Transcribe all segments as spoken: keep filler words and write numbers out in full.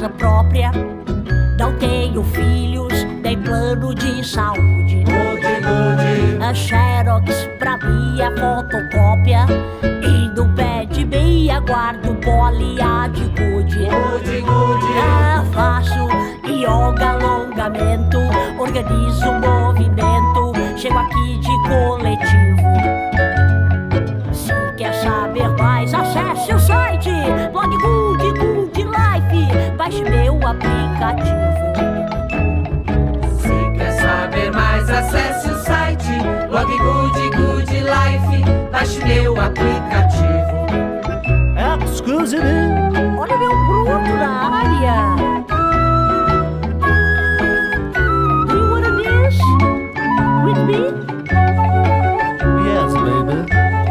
casa própria. Não tenho filhos, nem plano de saúde. Good, good. A Xerox pra mim é fotocópia. E no pé de meia guardo bolinha de gude. Good, good. Ah, faço yoga, alongamento, organizo o movimento, chego aqui de coletivo. Se quer saber mais, acesse o site Blog Good Good Life, baixe meu aplicativo. Se quer saber mais, acesse o site Blog Good Good Life, baixe meu aplicativo. Exclusive. Olha meu bruto na área. Do you wanna dance with me? Yes, baby.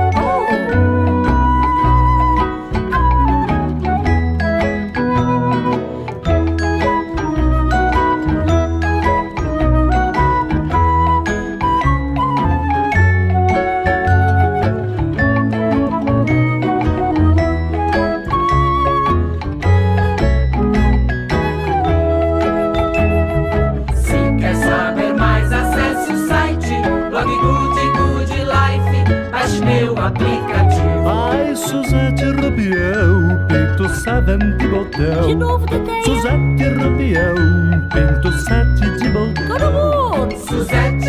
Aplicativo. Ai, Suzete Rubião, peito seven de botão. De novo, Teteia. Suzete Rubião, peito sete de botão. Todo mundo. Suzete